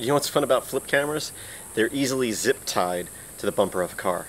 You know what's fun about flip cameras? They're easily zip tied to the bumper of a car.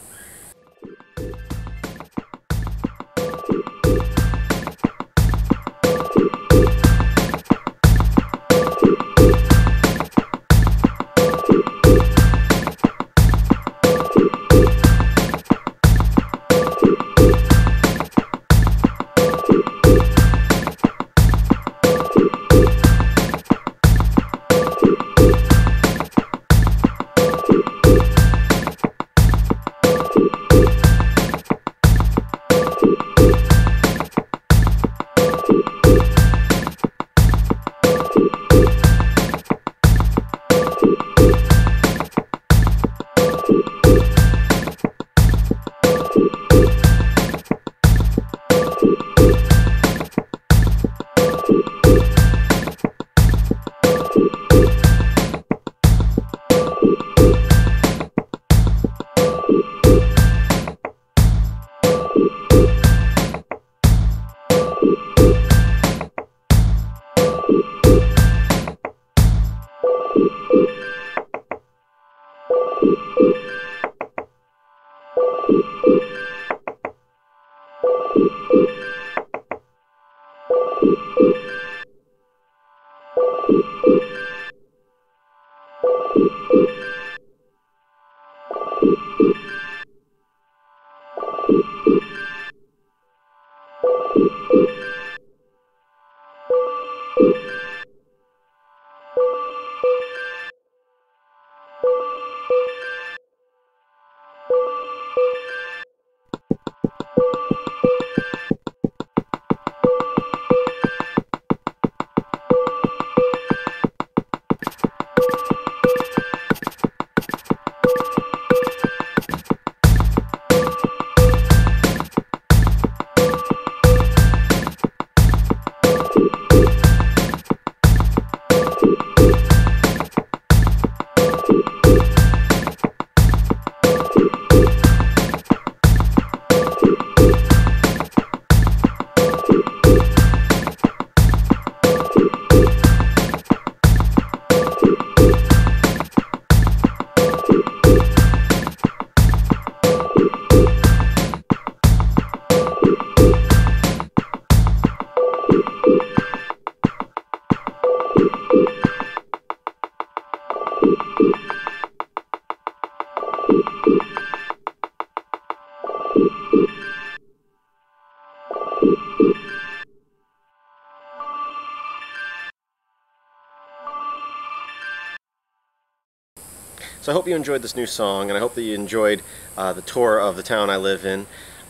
So I hope you enjoyed this new song, and I hope that you enjoyed the tour of the town I live in.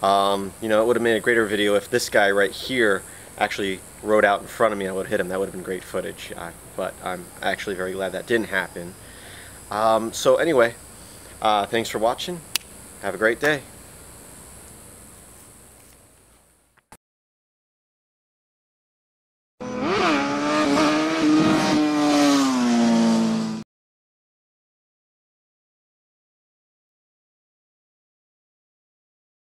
You know, it would have made a greater video if this guy right here actually rode out in front of me. I would have hit him. That would have been great footage, but I'm actually very glad that didn't happen. So anyway, thanks for watching. Have a great day.